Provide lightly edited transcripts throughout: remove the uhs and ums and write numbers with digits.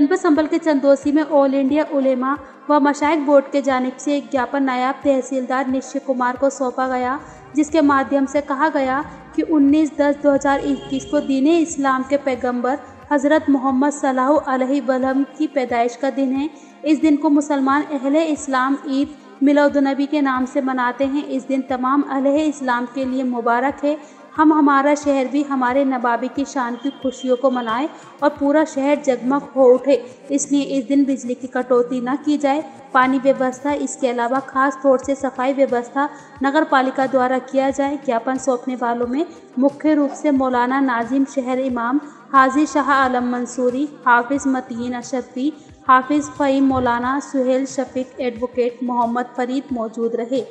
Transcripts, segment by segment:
जनपद संभल के चंदोसी में ऑल इंडिया उलेमा व मशाइख बोर्ड के जानिब से एक ज्ञापन नायब तहसीलदार निश्चय कुमार को सौंपा गया, जिसके माध्यम से कहा गया कि 19/10/2021 को दीन-ए इस्लाम के पैगंबर हज़रत मोहम्मद सल्लल्लाहु अलैहि वसल्लम की पैदाइश का दिन है। इस दिन को मुसलमान अहले इस्लाम ईद मिलादुन्नबी के नाम से मनाते हैं। इस दिन तमाम अहले इस्लाम के लिए मुबारक है। हम हमारा शहर भी हमारे नवाबी की शान की खुशियों को मनाएं और पूरा शहर जगमग हो उठे। इसलिए इस दिन बिजली की कटौती न की जाए। पानी व्यवस्था, इसके अलावा खास तौर से सफाई व्यवस्था नगर पालिका द्वारा किया जाए। ज्ञापन सौंपने वालों में मुख्य रूप से मौलाना नाजिम शहर इमाम, हाजी शाह आलम मंसूरी, हाफिज़ मतीन अशरफी, हाफिज़ फ़हीम, मौलाना सुहेल शफीक, एडवोकेट मोहम्मद फरीद मौजूद रहे।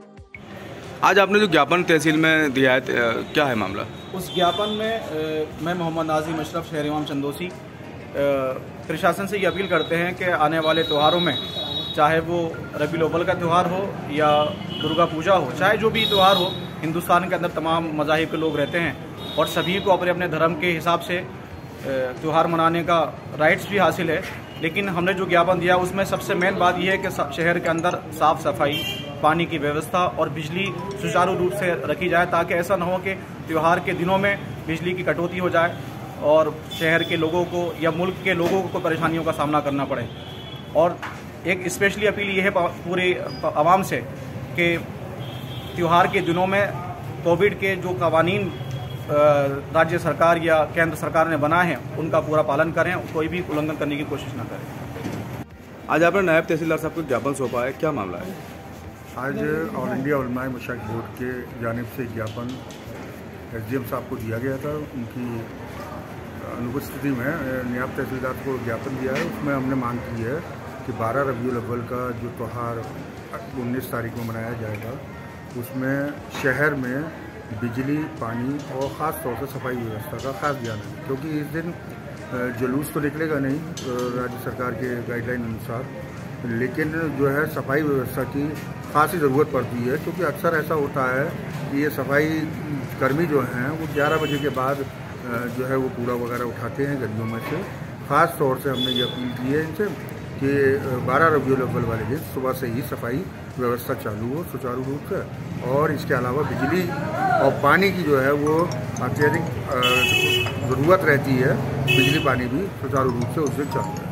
आज आपने जो ज्ञापन तहसील में दिया है, क्या है मामला? उस ज्ञापन में मैं मोहम्मद नाजिम अशरफ शहर इमाम चंदोसी प्रशासन से ये अपील करते हैं कि आने वाले त्योहारों में, चाहे वो रबीउल अव्वल का त्यौहार हो या दुर्गा पूजा हो, चाहे जो भी त्यौहार हो, हिंदुस्तान के अंदर तमाम मज़ाहिब के लोग रहते हैं और सभी को अपने अपने धर्म के हिसाब से त्यौहार मनाने का राइट्स भी हासिल है। लेकिन हमने जो ज्ञापन दिया उसमें सबसे मेन बात यह है कि शहर के अंदर साफ़ सफाई, पानी की व्यवस्था और बिजली सुचारू रूप से रखी जाए, ताकि ऐसा न हो कि त्यौहार के दिनों में बिजली की कटौती हो जाए और शहर के लोगों को या मुल्क के लोगों को परेशानियों का सामना करना पड़े। और एक स्पेशली अपील ये है पूरे आवाम से कि त्यौहार के दिनों में कोविड के जो कवानीन राज्य सरकार या केंद्र सरकार ने बनाए हैं उनका पूरा पालन करें, कोई भी उल्लंघन करने की कोशिश न करें। आज आपने नायब तहसीलदार साहब को ज्ञापन सौंपा है, क्या मामला है? आज ऑल इंडिया उलमाए मशाइख बोर्ड के जानिब से ज्ञापन SDM साहब को दिया गया था। उनकी अनुपस्थिति में नायब तहसीलदार को ज्ञापन दिया है। उसमें हमने मांग की है कि 12 रबीउल अव्वल का जो त्यौहार 19 तारीख में मनाया जाएगा, उसमें शहर में बिजली, पानी और ख़ास तौर से सफाई व्यवस्था का खास ध्यान है, क्योंकि इस दिन जुलूस तो निकलेगा नहीं राज्य सरकार के गाइडलाइन अनुसार, लेकिन जो है सफाई व्यवस्था की खासी ज़रूरत पड़ती है, क्योंकि अक्सर ऐसा होता है कि ये सफाई कर्मी जो हैं वो 11 बजे के बाद जो है वो कूड़ा वगैरह उठाते हैं गलियों में से। ख़ास तौर से हमने ये अपील की है इनसे कि 12 रबीउल अव्वल वाले दिन सुबह से ही सफाई व्यवस्था चालू हो सुचारू रूप से, और इसके अलावा बिजली और पानी की जो है वो अत्यधिक ज़रूरत रहती है, बिजली पानी भी सुचारू रूप से उस दिन चालू है।